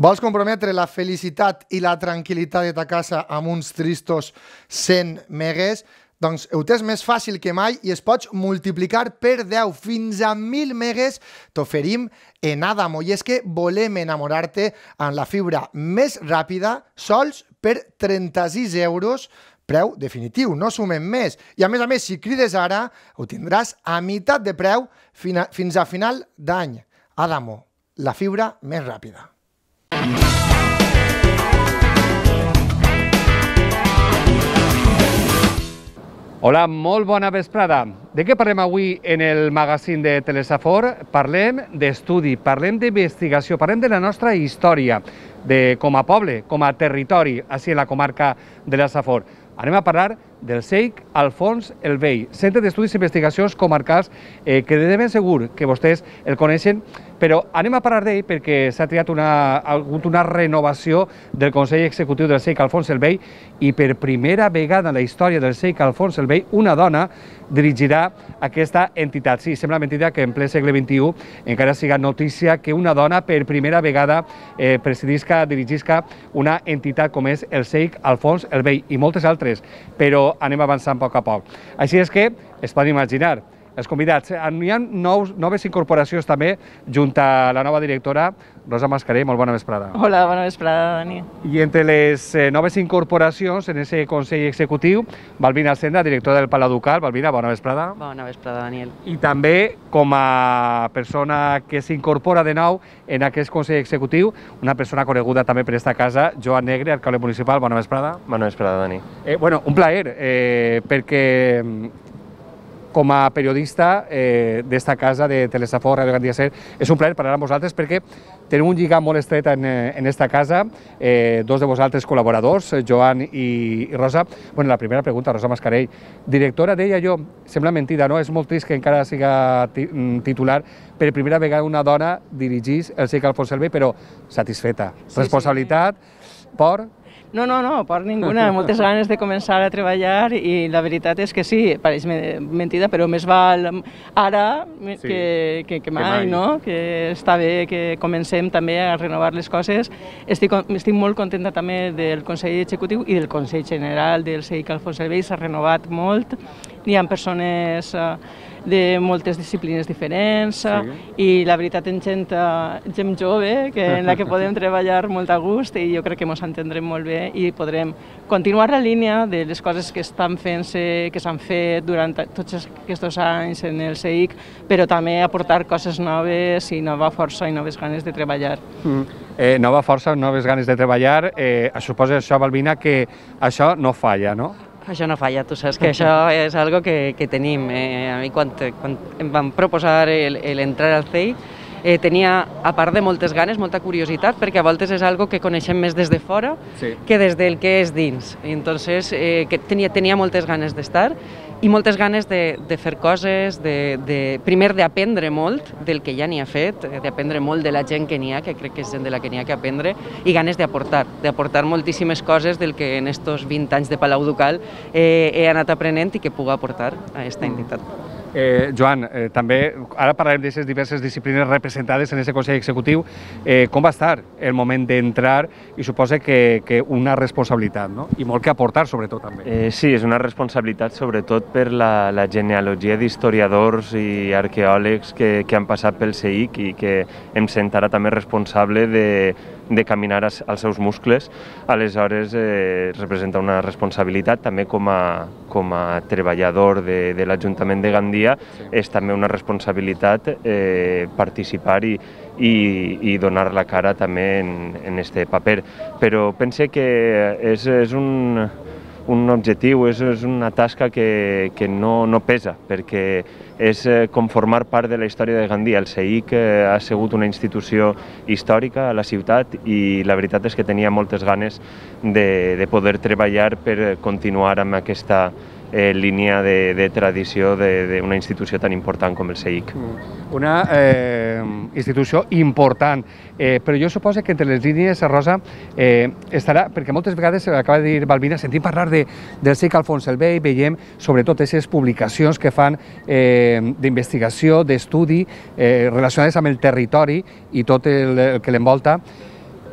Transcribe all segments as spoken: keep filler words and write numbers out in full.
Vols comprometre la felicitat i la tranquil·litat de ta casa amb uns tristos cent megues? Doncs ho tens més fàcil que mai i es pots multiplicar per deu fins a mil megues t'oferim en Adamo. I és que volem enamorar-te amb la fibra més ràpida sols per trenta-sis euros, preu definitiu, no sumem més. I a més a més, si crides ara, ho tindràs a meitat de preu fins a final d'any. Adamo, la fibra més ràpida. Hola, molt bona vesprada. De què parlem avui en el magazín de Telesafor? Parlem d'estudi, parlem d'investigació, parlem de la nostra història, de com a poble, com a territori, així en la comarca de la Safor. Anem a parlar del C E I C Alfons el Vell, Centre d'Estudis i Investigacions Comarcals, eh, que de ben segur que vostès el coneixen, però anem a parlar d'ell perquè s'ha triat una, ha hagut una renovació del Consell Executiu del C E I C Alfons el Vell i per primera vegada en la història del C E I C Alfons el Vell una dona dirigirà aquesta entitat. Sí, sembla mentida que en ple segle vint-i-u encara siga notícia que una dona per primera vegada eh, presidisca, dirigisca una entitat com és el C E I C Alfons el Vell i moltes altres, però anem avançant a poc a poc. Així és que es poden imaginar els convidats. Hi ha nous, noves incorporacions també, junt a la nova directora, Rosa Mascarell. Molt bona vesprada. Hola, bona vesprada, Dani. I entre les eh, noves incorporacions en aquest Consell Executiu, Balbina Alcenda, directora del Palau Ducal. Balbina, bona vesprada. Bona vesprada, Daniel. I també, com a persona que s'incorpora de nou en aquest Consell Executiu, una persona coneguda també per esta casa, Joan Negre, alcalde municipal. Bona vesprada. Bona vesprada, Dani. Eh, bueno, un plaer, eh, perquè com a periodista eh, d'esta casa de Telesafor, Ràdio Gandia Ser, és un plaer parlar amb vosaltres perquè tenim un lligam molt estret en, en esta casa, eh, dos de vosaltres col·laboradors, Joan i, i Rosa. Bueno, la primera pregunta, Rosa Mascarell, directora, deia jo, sembla mentida, no? És molt trist que encara siga titular, per primera vegada una dona dirigís el C E I C Alfons el Vell, però satisfeta. Sí, responsabilitat, sí. por... No, no, no, per ninguna, moltes ganes de començar a treballar i la veritat és que sí, pareix mentida, però més val ara sí, que, que, que mai, que mai, no? Que està bé que comencem també a renovar les coses. Estic, estic molt contenta també del Consell Executiu i del Consell General del C E I C Alfons el Vell, s'ha renovat molt, hi ha persones de moltes disciplines diferents sí. I la veritat en gent, gent jove que, en la que podem treballar molt a gust i jo crec que ens entendrem molt bé i podrem continuar la línia de les coses que estan fent-se, que s'han fet durant tots aquests anys en el C E I C, però també aportar coses noves i nova força i noves ganes de treballar. Mm. Eh, nova força, noves ganes de treballar, eh, suposa això, Balbina, que això no falla, no? Això no falla, tu saps que això és algo que, que tenim. Eh, a mi quan, quan em van proposar l'entrar al C E I C, eh, tenia, a part de moltes ganes, molta curiositat, perquè a voltes és algo que coneixem més des de fora sí. Que des del que és dins. I entonces, eh, que tenia, tenia moltes ganes d'estar i moltes ganes de, de fer coses, de, de, primer d'aprendre molt del que ja n'hi ha fet, d'aprendre molt de la gent que n'hi ha, que crec que és gent de la que n'hi ha que aprendre, i ganes d'aportar, d'aportar moltíssimes coses del que en estos vint anys de Palau Ducal eh, he anat aprenent i que puc aportar a aquesta entitat. Eh, Joan, eh, també, ara parlarem d'aquestes diverses disciplines representades en aquest Consell Executiu. Eh, com va estar el moment d'entrar i suposa que, que una responsabilitat, no? I molt que aportar, sobretot, també. Eh, sí, és una responsabilitat, sobretot per la, la genealogia d'historiadors i arqueòlegs que, que han passat pel C E I C i que em sent ara també responsable de, de caminar als seus muscles. Aleshores, eh, representa una responsabilitat, també com a, com a treballador de, de l'Ajuntament de Gandia, sí. És també una responsabilitat eh, participar i, i, i donar la cara també en, en este paper. Però pense que és, és un, un objectiu, és, és una tasca que, que no, no pesa, perquè és com formar part de la història de Gandia. El C E I C ha sigut una institució històrica a la ciutat i la veritat és que tenia moltes ganes de, de poder treballar per continuar amb aquesta Eh, línia de, de tradició d'una institució tan important com el C E I C. Una eh, institució important, eh, però jo suposo que entre les línies, Rosa, eh, estarà, perquè moltes vegades, acaba de dir Balbina, sentim parlar de, del C E I C Alfons el Vell, veiem sobretot aquestes publicacions que fan eh, d'investigació, d'estudi, eh, relacionades amb el territori i tot el, el que l'envolta.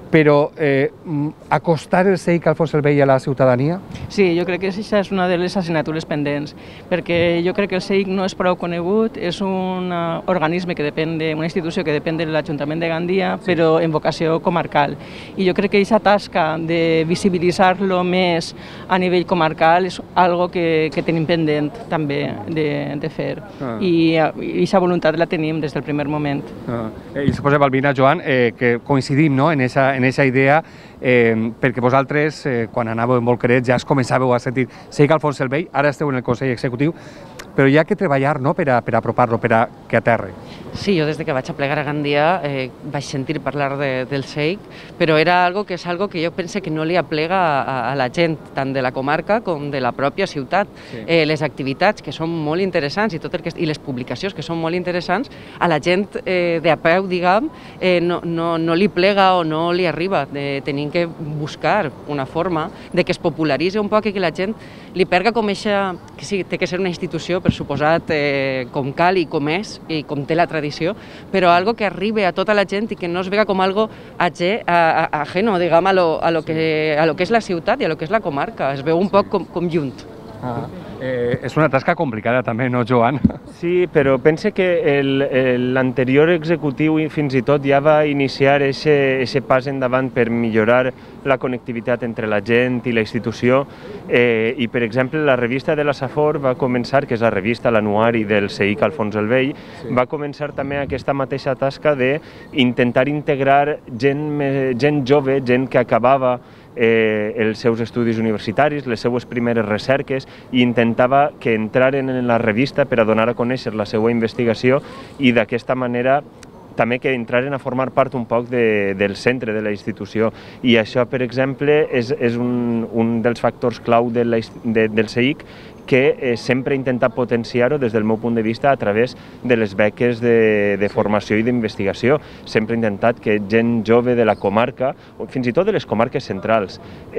però eh, acostar el C E I C Alfons el Vell a la ciutadania? Sí, jo crec que això és una de les assignatures pendents, perquè jo crec que el C E I C no és prou conegut, és un organisme que depèn de, una institució que depèn de l'Ajuntament de Gandia, sí. però en vocació comarcal. I jo crec que aquesta tasca de visibilitzar-lo més a nivell comarcal és algo que, que tenim pendent també de, de fer. Ah. I aquesta voluntat la tenim des del primer moment. Ah. I suposa, Balbina, Joan, eh, que coincidim, no?, en esa, en esa idea, eh, perquè vosaltres, eh, quan anàveu en Volqueret, ja es començàveu a sentir C E I C Alfons el Vell, ara esteu en el Consell Executiu, però hi ha que treballar, no?, per a, per a apropar-lo, per a que aterri. Sí, jo des de que vaig a plegar a Gandia eh, vaig sentir parlar de, del C E I C, però era algo que és algo que jo pense que no li aplega a, a la gent, tant de la comarca com de la pròpia ciutat. Sí. Eh, les activitats, que són molt interessants, i, tot el que, i les publicacions, que són molt interessants, a la gent eh, de a peu, diguem, eh, no, no, no li plega o no li arriba. De, tenim que buscar una forma de que es popularitzi un poc i que la gent li perga com eixa, que sí, té que ser una institució, per suposat, eh, com cal i com és, i com té la tradició, però algo que arribi a tota la gent i que no es vega com algo ajè, a, a, ajeno, diguem, a lo, a, lo que, a lo que és la ciutat i a lo que és la comarca. Es veu un poc com, com junt. Ah. Eh, és una tasca complicada també, no, Joan? Sí, però pense que l'anterior executiu fins i tot ja va iniciar aquest pas endavant per millorar la connectivitat entre la gent i la institució eh, i, per exemple, la revista de la Safor va començar, que és la revista, l'anuari del C E I C Alfons el Vell, sí. va començar també aquesta mateixa tasca d'intentar integrar gent, gent jove, gent que acabava Eh, els seus estudis universitaris, les seues primeres recerques, i intentava que entraren en la revista per a donar a conèixer la seva investigació i d'aquesta manera també que entraren a formar part un poc de, del centre de la institució. I això, per exemple, és, és un, un dels factors clau de la, de, del C E I C que eh, sempre intenta potenciar-ho des del meu punt de vista a través de les beques de, de formació i d'investigació. Sempre he intentat que gent jove de la comarca, o fins i tot de les comarques centrals,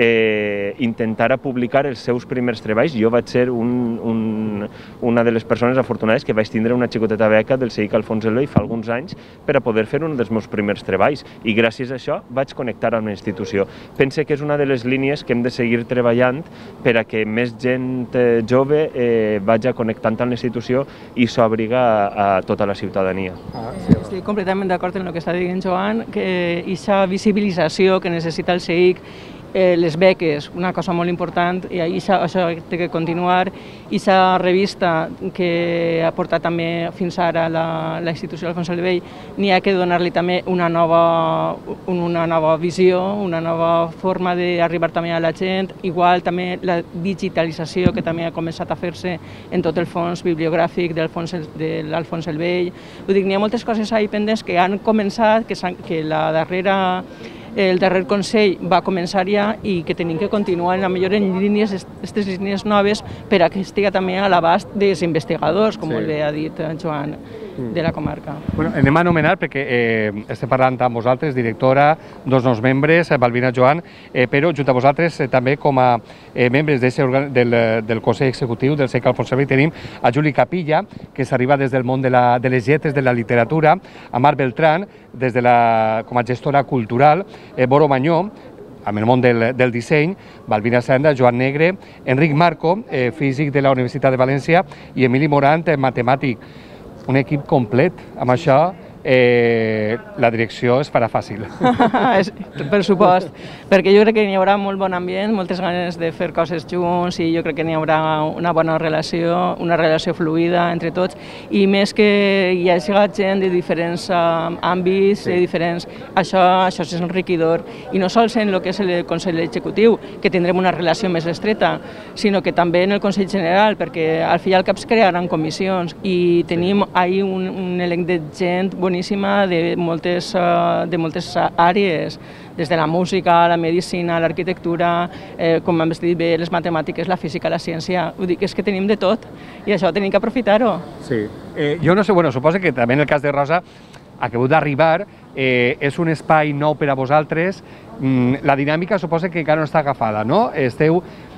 eh, intentara publicar els seus primers treballs. Jo vaig ser un, un, una de les persones afortunades que vaig tindre una xicoteta beca del C E I C Alfons el Vell fa alguns anys per a poder fer un dels meus primers treballs, i gràcies a això vaig connectar amb la institució. Pense que és una de les línies que hem de seguir treballant per a que més gent eh, jove Eh, vagi connectant amb la institució i s'obriga a, a tota la ciutadania. Ah, sí. Estic completament d'acord amb el que està dient Joan, que aquesta visibilització que necessita el C E I C, eh, les beques, una cosa molt important, i això, això té que continuar. Aquesta revista que ha portat també fins ara la, la institució Alfons el Vell, n'hi ha que donar-li també una nova, una nova visió, una nova forma d'arribar també a la gent. Igual també la digitalització que també ha començat a fer-se en tot el fons bibliogràfic de l'Alfons el Vell. Vull dir, n'hi ha moltes coses ahí pendents que han començat, que, que la darrera el darrer Consell va començar ja i que tenim que continuar en la millor en línies, aquestes línies noves, per a que estiga també a l'abast dels investigadors, com sí. bé ha dit Joan, de la comarca. Bueno, anem a anomenar, perquè eh, estem parlant amb vosaltres, directora, dos nous membres, Balbina, Joan, eh, però junt a vosaltres eh, també com a eh, membres del, del Consell Executiu del C E I C Alfons el Vell tenim a Juli Capilla, que s'arriba des del món de, la, de les lletres, de la literatura, a Mar Beltrán, des de la, com a gestora cultural, eh, Boro Mañó, amb el món del, del disseny, Balbina Senda, Joan Negre, Enric Marco, eh, físic de la Universitat de València, i Emili Morant, eh, matemàtic. Un equip complet. Amb això eh, la direcció es farà fàcil. Per supost, perquè jo crec que n'hi haurà molt bon ambient, moltes ganes de fer coses junts, i jo crec que n'hi haurà una bona relació, una relació fluida entre tots, i més que hi hagi gent de diferents uh, àmbits, sí. de diferents... Això, això és enriquidor, i no sols en el que és el Consell Executiu, que tindrem una relació més estreta, sinó que també en el Consell General, perquè al fi i al cap es crearan comissions, i tenim ahí un, un elenc de gent boníssima de moltes, uh, de moltes àrees, des de la música, la medicina, l'arquitectura, eh, com hem dit bé, les matemàtiques, la física, la ciència. Vull dir que és que tenim de tot, i això tenim que aprofitar-ho. Sí. Eh, jo no sé, bueno, suposo que també en el cas de Rosa ha acabut d'arribar, eh, és un espai nou per a vosaltres, mm, la dinàmica suposa que encara no està agafada, no? Esteu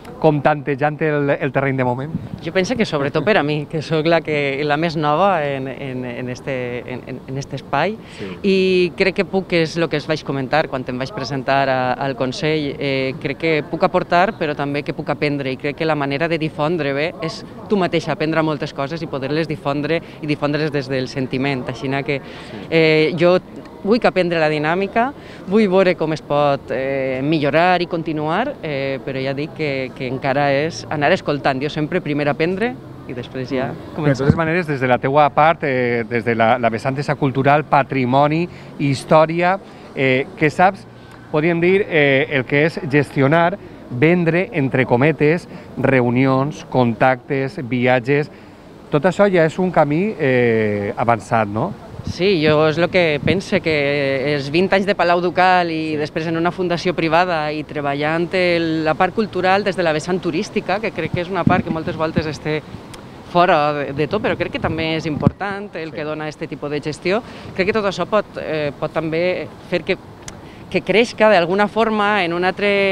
com tantejant el, el terreny de moment? Jo penso que sobretot per a mi, que sóc la, que, la més nova en, en, en, este, en, en este espai, sí. I crec que puc, és el que es vaig comentar quan em vaig presentar a, al Consell, eh, crec que puc aportar, però també que puc aprendre, i crec que la manera de difondre bé és tu mateixa aprendre moltes coses i poder-les difondre i difondre-les des del sentiment, així que eh, jo vull aprendre la dinàmica, vull veure com es pot eh, millorar i continuar, eh, però ja dic que, que encara és anar escoltant. Jo sempre primer aprendre i després ja començar. De totes maneres, des de la teua part, eh, des de la, la vessant esa cultural, patrimoni, història, eh, que saps, podríem dir, eh, el que és gestionar, vendre, entre cometes, reunions, contactes, viatges. Tot això ja és un camí eh, avançat, no? Sí, jo és el que pense, que els vint anys de Palau Ducal i després en una fundació privada i treballant el, la part cultural des de la vessant turística, que crec que és una part que moltes voltes esté fora de, de tot, però crec que també és important el que dona aquest tipus de gestió. Crec que tot això pot, eh, pot també fer que, que creixca d'alguna forma, d'una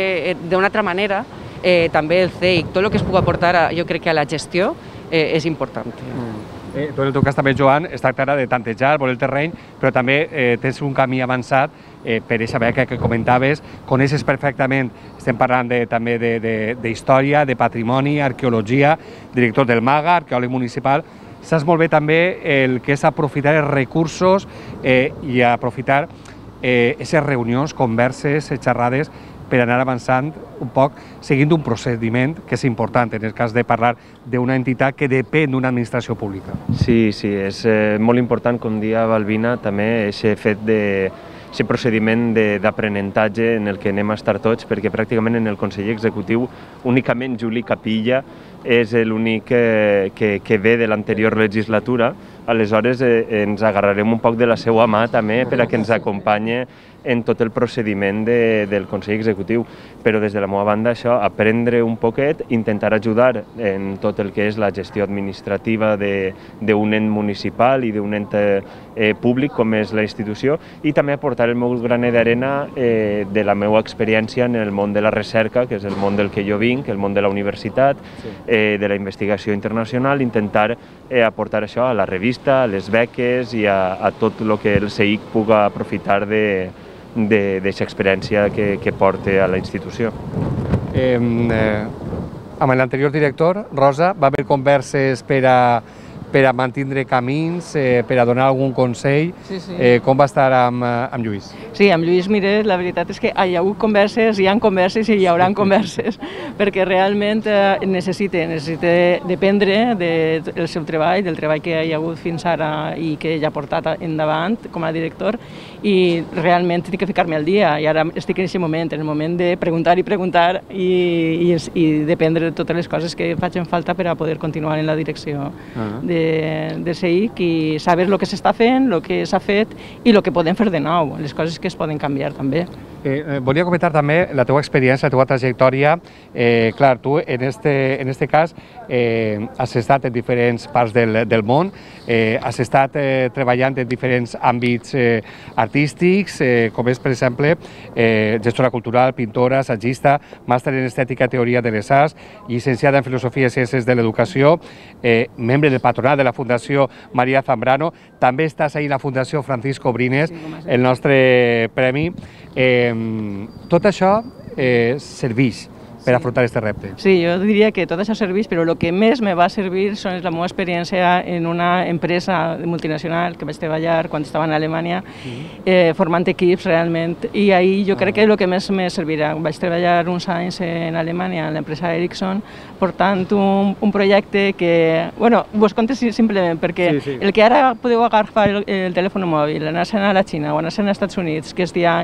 altra manera, eh, també el C E I C. Tot el que es pugui aportar, a, jo crec que a la gestió eh, és important. Mm. Eh, tu en el teu cas també, Joan, es tractarà de tantejar, veure el terreny, però també eh, tens un camí avançat eh, per aquesta beca que comentaves, coneixes perfectament, estem parlant de, també d'història, de, de, de patrimoni, arqueologia, director del MAGA, arqueòleg municipal, saps molt bé també el que és aprofitar els recursos eh, i aprofitar aquestes eh, reunions, converses, xerrades, per anar avançant un poc, seguint un procediment que és important en el cas de parlar d'una entitat que depèn d'una administració pública. Sí, sí, és eh, molt important, com dia Balbina, també aquest fet de aquest procediment d'aprenentatge en el que anem a estar tots, perquè pràcticament en el Consell Executiu únicament Juli Capilla és l'únic que, que, que ve de l'anterior legislatura, aleshores eh, ens agarrarem un poc de la seva mà també per a que ens acompanyi en tot el procediment de, del Consell Executiu, però des de la meva banda això, aprendre un poquet, intentar ajudar en tot el que és la gestió administrativa d'un ent municipal i d'un ent eh, públic com és la institució, i també aportar el meu granet d'arena eh, de la meva experiència en el món de la recerca, que és el món del que jo vinc, el món de la universitat, sí. eh, de la investigació internacional, intentar eh, aportar això a la revista, a les beques i a, a tot el que el C E I C puga aprofitar de d'aquesta experiència que, que porta a la institució. Eh, eh, amb l'anterior director, Rosa, va haver converses per a, per a mantindre camins, eh, per a donar algun consell. Sí, sí. Eh, com va estar amb, amb Lluís? Sí, amb Lluís, mire, la veritat és que hi ha hagut converses, hi ha converses i hi haurà converses, perquè realment eh, necessita, necessita dependre del seu treball, del treball que hi ha hagut fins ara i que ell ha portat endavant com a director, i realment tinc que ficar-me al dia, i ara estic en aquest moment, en el moment de preguntar i preguntar i, i, i dependre de totes les coses que facin falta per a poder continuar en la direcció uh-huh. de, de C E I C i saber el que s'està fent, el que s'ha fet i el que podem fer de nou, les coses que es poden canviar també. Eh, volia comentar també la teva experiència, la teva trajectòria. Eh, clar, tu en este, en este cas eh, has estat en diferents parts del, del món, eh, has estat eh, treballant en diferents àmbits eh, artístics, eh, com és, per exemple, eh, gestora cultural, pintora, assagista, màster en estètica i teoria de les arts, llicenciada en filosofia i ciències de l'educació, eh, membre del patronat de la Fundació Maria Zambrano, també estàs ahí en la Fundació Francisco Brines, el nostre premi. Eh, tot això eh, serveix per afrontar aquest repte. Sí, jo diria que tot això serveix, però el que més me va servir és la meva experiència en una empresa multinacional que vaig treballar quan estava en Alemanya, eh, formant equips realment, i ahir jo crec que és el que més me servirà. Vaig treballar uns anys en Alemanya, en l'empresa Ericsson, portant un, un projecte que, bueno, vos conto simplement, perquè sí, sí. El que ara podeu agafar el, el telèfon mòbil, anar-se'n a la Xina o anar-se'n als Estats Units, que es dia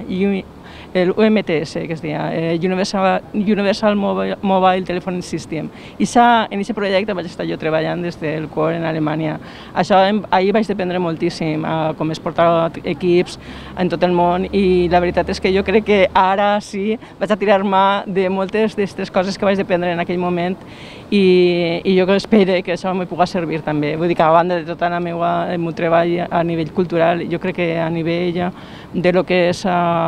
el U M T S, que es dia eh, Universal, Universal Mobile, Mobile Telephone System. I en aquest projecte vaig estar jo treballant des del cor en Alemanya. Això ahir vaig dependre moltíssim, eh, com es portar equips en tot el món, i la veritat és que jo crec que ara sí vaig a tirar-me de moltes d'aquestes coses que vaig dependre en aquell moment, i, i jo espero que això me pugui servir també. Vull dir que a banda de tot el meu, el meu treball a nivell cultural, jo crec que a nivell de lo que és eh,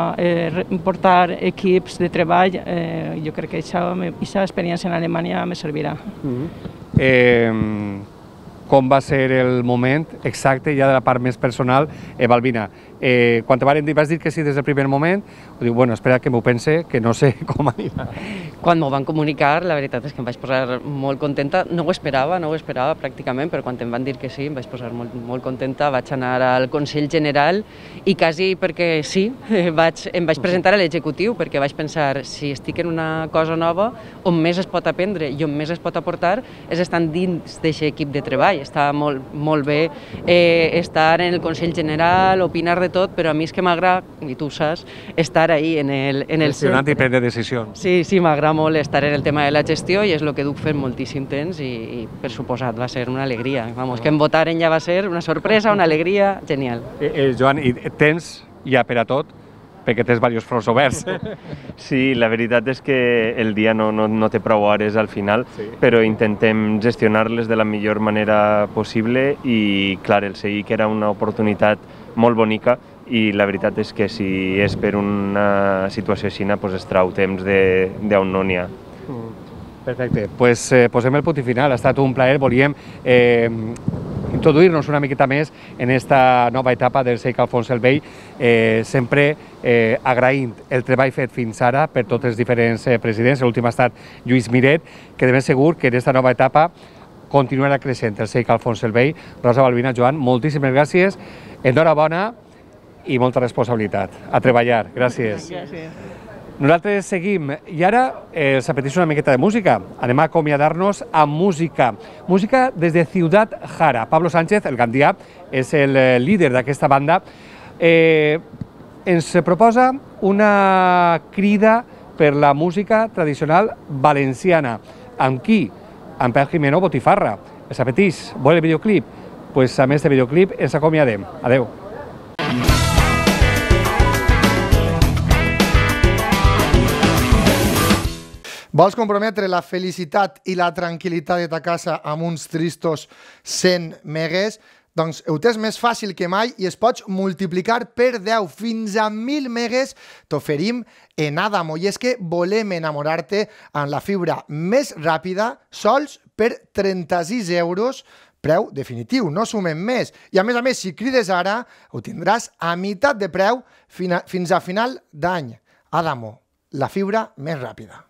poder portar equips de treball, eh, jo crec que aquesta experiència en Alemanya me servirà. Mm-hmm. eh, com va ser el moment exacte ja de la part més personal? Eh, Balbina, eh, quan te van dir, vas dir que sí des del primer moment, o diu, bueno, espera que m'ho pense, que no sé com anirà. Quan m'ho van comunicar, la veritat és que em vaig posar molt contenta, no ho esperava, no ho esperava pràcticament, però quan em van dir que sí, em vaig posar molt, molt contenta, vaig anar al Consell General i quasi perquè sí, vaig, em vaig presentar a l'executiu, perquè vaig pensar, si estic en una cosa nova, on més es pot aprendre i on més es pot aportar és estar dins d'aquest equip de treball. Està molt, molt bé eh, estar en el Consell General, opinar de tot, però a mi és que m'agrada, i tu ho saps, estar ahí en el... En el Gestionant i prendre decisions. Sí, sí, m'agrada molt estar en el tema de la gestió i és el que duc fent moltíssim temps i, i per suposat va ser una alegria. Vamos, que em votaren ja va ser una sorpresa, una alegria, genial. Eh, eh, Joan, i tens ja per a tot, perquè tens diversos fronts oberts. Sí, la veritat és que el dia no, no, no té prou hores al final, sí. Però intentem gestionar-les de la millor manera possible i, clar, el C I C era una oportunitat molt bonica i la veritat és que si és per una situació així, pues es trau temps d'on no n'hi ha. Perfecte, doncs pues, eh, posem el punt i final, ha estat un plaer, volíem eh, introduir-nos una miqueta més en esta nova etapa del C I C Alfons el Vell, eh, sempre eh, agraint el treball fet fins ara per tots els diferents eh, presidents, l'últim ha estat Lluís Miret, que de ben segur que en esta nova etapa continuarà creixent el C I C Alfons el Vell. Rosa, Balbina, Joan, moltíssimes gràcies, enhorabona i molta responsabilitat. A treballar, gràcies. Gràcies. Nosaltres seguim i ara eh, els apetisco una miqueta de música. Anem a acomiadar-nos amb música. Música des de Ciutat Jara. Pablo Sánchez, el gandià, és el líder d'aquesta banda. Eh, ens proposa una crida per la música tradicional valenciana. Amb qui? Amb Pep Jimeno Botifarra. Els apetís, vol el videoclip? Pues amb este videoclip ens acomiadem. Adeu. Vols comprometre la felicitat i la tranquil·litat de ta casa amb uns tristos cent megues? Doncs ho tens més fàcil que mai i es pots multiplicar per deu fins a mil megues. T'oferim en Adamo. I és que volem enamorar-te amb la fibra més ràpida, sols per trenta-sis euros, preu definitiu, no sumem més. I a més a més, si crides ara, ho tindràs a meitat de preu fins a final d'any. Adamo, la fibra més ràpida.